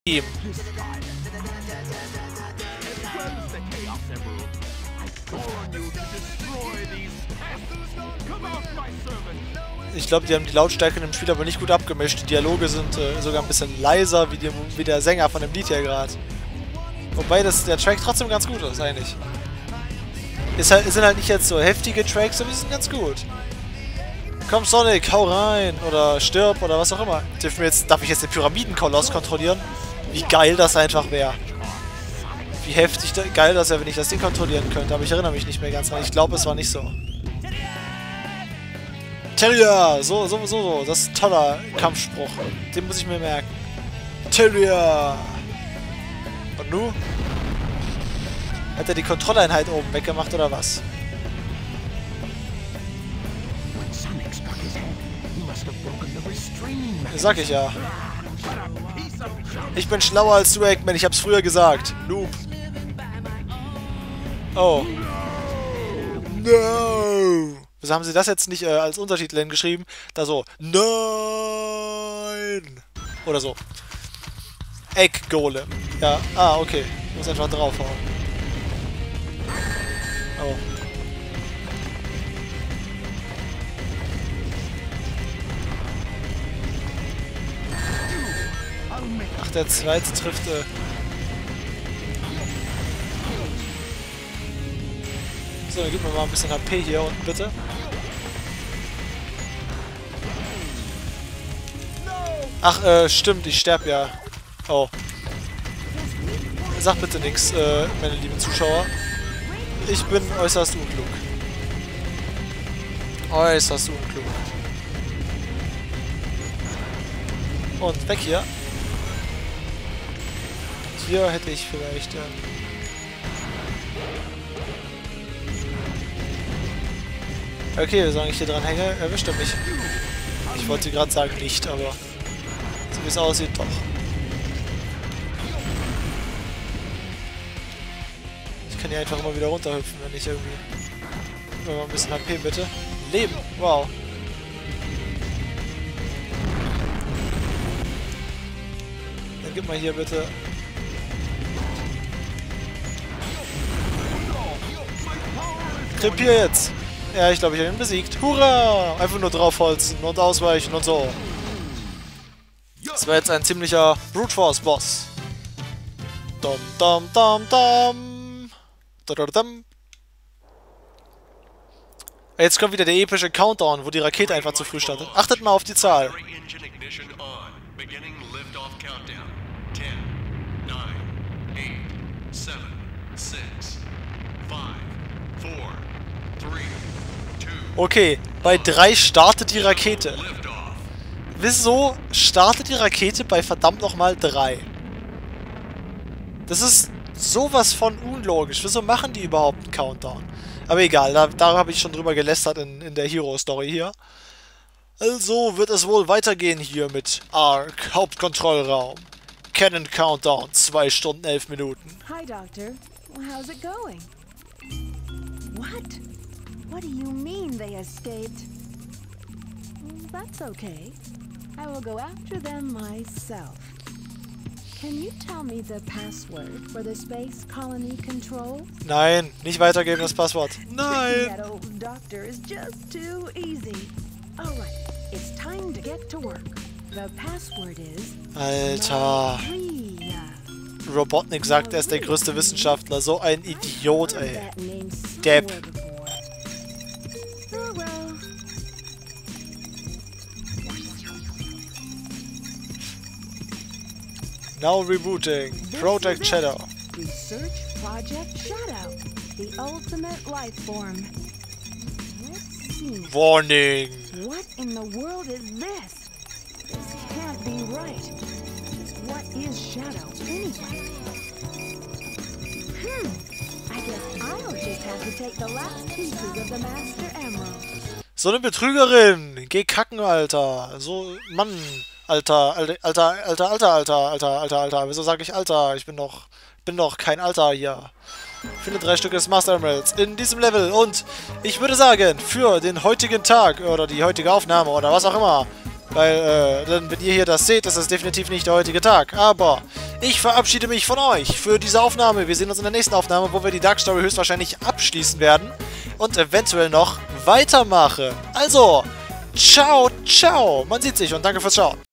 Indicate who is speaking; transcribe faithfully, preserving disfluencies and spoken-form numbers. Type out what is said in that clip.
Speaker 1: ihm. Ich glaube, die haben die Lautstärke im Spiel aber nicht gut abgemischt. Die Dialoge sind äh, sogar ein bisschen leiser, wie, die, wie der Sänger von dem Lied hier gerade. Wobei das, der Track trotzdem ganz gut ist, eigentlich. Ist halt, sind halt nicht jetzt so heftige Tracks, aber die sind ganz gut. Komm Sonic, hau rein oder stirb oder was auch immer. Darf, mir jetzt, darf ich jetzt den Pyramidenkoloss kontrollieren? Wie geil das einfach wäre. Wie heftig da, geil das wäre, wenn ich das Ding kontrollieren könnte. Aber ich erinnere mich nicht mehr ganz dran. Ich glaube, es war nicht so. Terrier! So, so, so, so. Das ist ein toller Kampfspruch. Den muss ich mir merken. Terrier! Und nu? Hat er die Kontrolleinheit oben weggemacht oder was? Sag ich ja. Ich bin schlauer als du, Eggman. Ich hab's früher gesagt. Noob. Oh. No! Wieso haben sie das jetzt nicht äh, als Untertitel hingeschrieben? Da so. Nein! Oder so. Egg-Golem. Ja. Ah, okay. Ich muss einfach draufhauen. Oh. Ach, der zweite trifft... Äh so, dann gib mir mal ein bisschen H P hier unten, bitte. Ach, äh, stimmt, ich sterb ja. Oh. Sag bitte nichts, äh, meine lieben Zuschauer. Ich bin äußerst unklug. Äußerst unklug. Und weg hier. Hier hätte ich vielleicht... Ähm okay, solange ich hier dran hänge, erwischt er mich. Ich wollte gerade sagen nicht, aber so wie es aussieht, doch. Ich kann hier einfach immer wieder runterhüpfen, wenn ich irgendwie... Mal ein bisschen H P, bitte. Leben! Wow. Dann gib mal hier bitte... Krepier jetzt! Ja, ich glaube, ich habe ihn besiegt. Hurra! Einfach nur draufholzen und ausweichen und so. Das war jetzt ein ziemlicher Brute Force Boss. Dum dum dum dum. Dum. Jetzt kommt wieder der epische Countdown, wo die Rakete einfach zu früh startet. Achtet mal auf die Zahl. Okay, bei drei startet die Rakete. Wieso startet die Rakete bei verdammt nochmal drei? Das ist sowas von unlogisch. Wieso machen die überhaupt einen Countdown? Aber egal, da, da habe ich schon drüber gelästert in, in der Hero-Story hier. Also wird es wohl weitergehen hier mit Ark, Hauptkontrollraum. Cannon Countdown, zwei Stunden, elf Minuten.
Speaker 2: Hi, Doctor. How's it going? What? What do you mean they escaped? That's okay. I will go after them myself. Can you tell me the password for the space colony control?
Speaker 1: Nein, nicht weitergeben das Passwort. Nein!
Speaker 2: That old doctor is just too easy. All right, it's time to get to work. The password is
Speaker 1: Alter. Robotnik sagt, er ist der größte Wissenschaftler. So ein Idiot, ey. Depp. Now rebooting. Project Shadow.
Speaker 2: Research Project Shadow. The ultimate life form. Let's see.
Speaker 1: Warning.
Speaker 2: What in the world is this? This can't be right. What is Shadow anyway? Hmm. I guess I'll just have to take the last pieces of the Master Emerald.
Speaker 1: So eine Betrügerin. Geh kacken, Alter. So, Mann. Alter, alter, alter, alter, alter, alter, alter, alter, alter. Wieso sage ich Alter? Ich bin doch, bin doch kein Alter hier. Finde drei Stück des Master Emeralds in diesem Level. Und ich würde sagen, für den heutigen Tag oder die heutige Aufnahme oder was auch immer, Weil, äh, dann, wenn ihr hier das seht, ist das definitiv nicht der heutige Tag. Aber ich verabschiede mich von euch für diese Aufnahme. Wir sehen uns in der nächsten Aufnahme, wo wir die Dark Story höchstwahrscheinlich abschließen werden. Und eventuell noch weitermachen. Also, ciao, ciao. Man sieht sich und danke fürs Schauen.